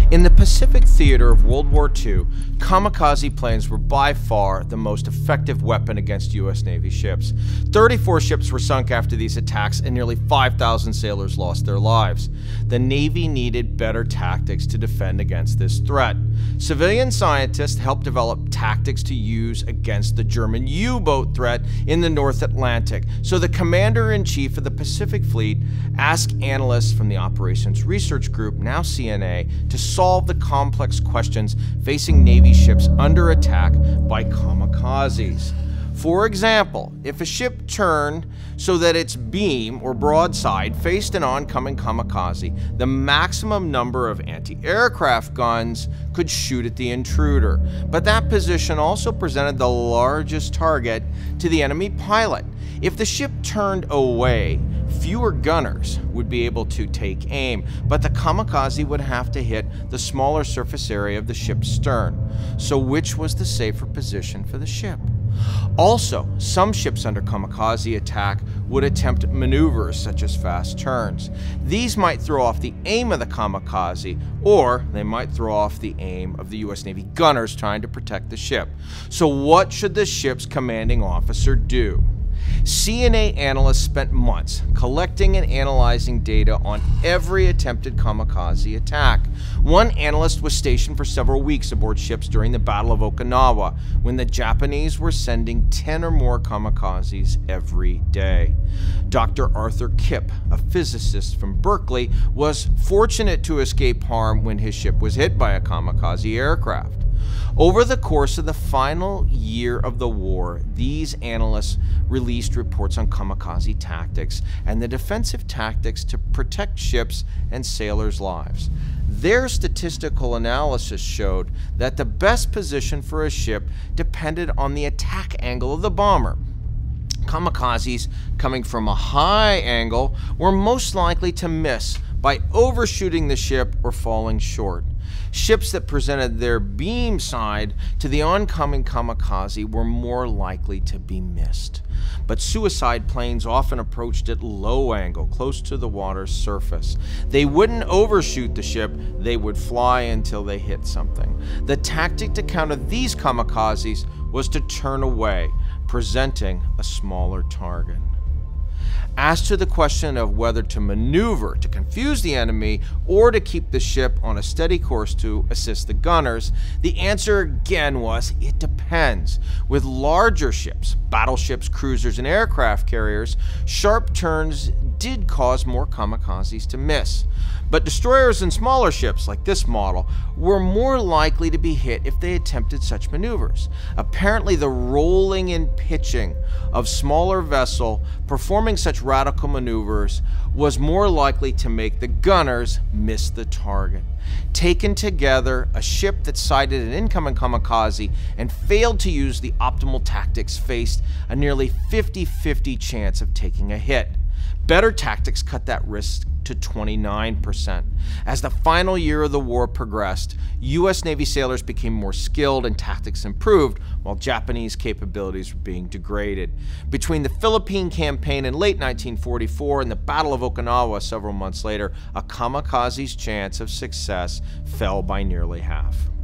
In the Pacific theater of World War II, kamikaze planes were by far the most effective weapon against U.S. Navy ships. 34 ships were sunk after these attacks and nearly 5,000 sailors lost their lives. The Navy needed better tactics to defend against this threat. Civilian scientists helped develop tactics to use against the German U-boat threat in the North Atlantic. So the Commander-in-Chief of the Pacific Fleet asked analysts from the Operations Research Group, now CNA, to solve the complex questions facing Navy ships under attack by kamikazes. For example, if a ship turned so that its beam or broadside faced an oncoming kamikaze, the maximum number of anti-aircraft guns could shoot at the intruder. But that position also presented the largest target to the enemy pilot. If the ship turned away, fewer gunners would be able to take aim, but the kamikaze would have to hit the smaller surface area of the ship's stern. So which was the safer position for the ship? Also, some ships under kamikaze attack would attempt maneuvers such as fast turns. These might throw off the aim of the kamikaze, or they might throw off the aim of the U.S. Navy gunners trying to protect the ship. So what should the ship's commanding officer do? CNA analysts spent months collecting and analyzing data on every attempted kamikaze attack. One analyst was stationed for several weeks aboard ships during the Battle of Okinawa, when the Japanese were sending 10 or more kamikazes every day. Dr. Arthur Kipp, a physicist from Berkeley, was fortunate to escape harm when his ship was hit by a kamikaze aircraft. Over the course of the final year of the war, these analysts released reports on kamikaze tactics and the defensive tactics to protect ships and sailors' lives. Their statistical analysis showed that the best position for a ship depended on the attack angle of the bomber. Kamikazes coming from a high angle were most likely to miss by overshooting the ship or falling short. Ships that presented their beam side to the oncoming kamikaze were more likely to be missed. But suicide planes often approached at low angle, close to the water's surface. They wouldn't overshoot the ship, they would fly until they hit something. The tactic to counter these kamikazes was to turn away, presenting a smaller target. As to the question of whether to maneuver to confuse the enemy or to keep the ship on a steady course to assist the gunners, the answer again was it depends. With larger ships, battleships, cruisers, and aircraft carriers, sharp turns did cause more kamikazes to miss. But destroyers and smaller ships, like this model, were more likely to be hit if they attempted such maneuvers. Apparently, the rolling and pitching of smaller vessel performing such radical maneuvers was more likely to make the gunners miss the target. Taken together, a ship that sighted an incoming kamikaze and failed to use the optimal tactics faced a nearly 50-50 chance of taking a hit. Better tactics cut that risk to 29%. As the final year of the war progressed, U.S. Navy sailors became more skilled and tactics improved, while Japanese capabilities were being degraded. Between the Philippine campaign in late 1944 and the Battle of Okinawa several months later, a kamikaze's chance of success fell by nearly half.